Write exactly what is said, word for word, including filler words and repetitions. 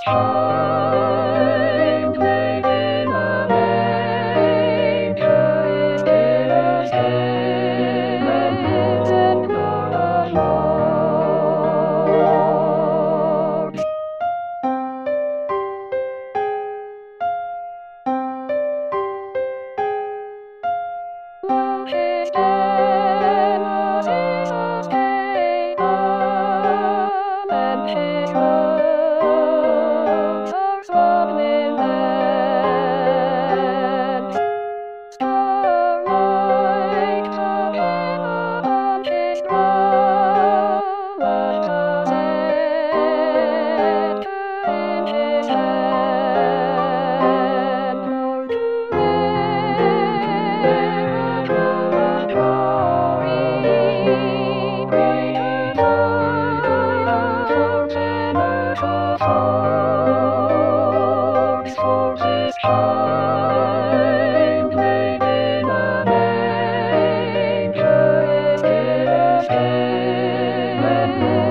child laid in a manger is this day, and born the Lord. Lo, his stables is a stable, and his robes are swaddling lambs. Starlight appeared upon his brow, and a scepter in his hand, for to reign a crown of glory, bringing triumphs and merciful souls. For this child laid in a manger is this day, and